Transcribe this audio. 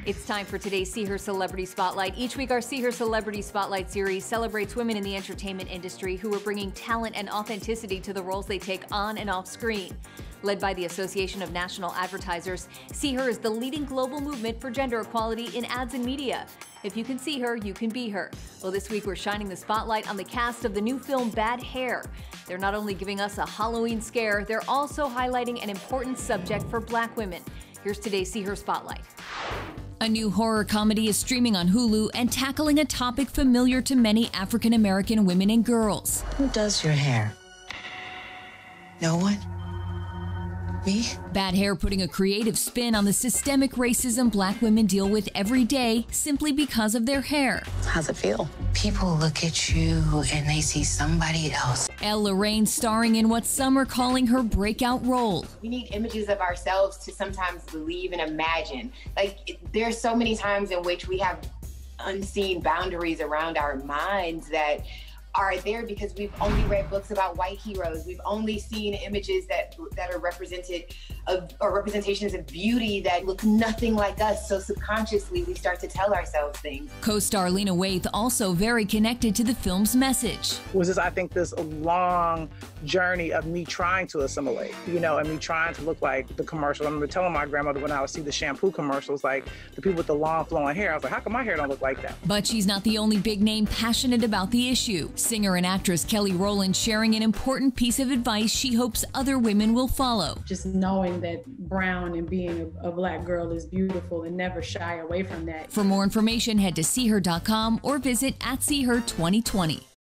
It's time for today's See Her Celebrity Spotlight. Each week, our See Her Celebrity Spotlight series celebrates women in the entertainment industry who are bringing talent and authenticity to the roles they take on and off screen. Led by the Association of National Advertisers, See Her is the leading global movement for gender equality in ads and media. If you can see her, you can be her. Well, this week we're shining the spotlight on the cast of the new film Bad Hair. They're not only giving us a Halloween scare, they're also highlighting an important subject for Black women. Here's today's See Her Spotlight. A new horror comedy is streaming on Hulu and tackling a topic familiar to many African-American women and girls. Who does your hair? No one? Me? Bad Hair putting a creative spin on the systemic racism Black women deal with every day simply because of their hair. How's it feel? People look at you and they see somebody else. Elle Lorraine starring in what some are calling her breakout role. We need images of ourselves to sometimes believe and imagine. There's so many times in which we have unseen boundaries around our minds that are there because we've only read books about white heroes. We've only seen images that are represented or representations of beauty that look nothing like us. So subconsciously, we start to tell ourselves things. Co-star Lena Waithe also very connected to the film's message. I think this long journey of me trying to assimilate, and me trying to look like the commercial. I remember telling my grandmother when I would see the shampoo commercials, like the people with the long flowing hair, I was like, how come my hair don't look like that? But she's not the only big name passionate about the issue. Singer and actress Rowland sharing an important piece of advice she hopes other women will follow. Just knowing that brown and being a Black girl is beautiful and never shy away from that. For more information, head to seeher.com or visit @seeher2020.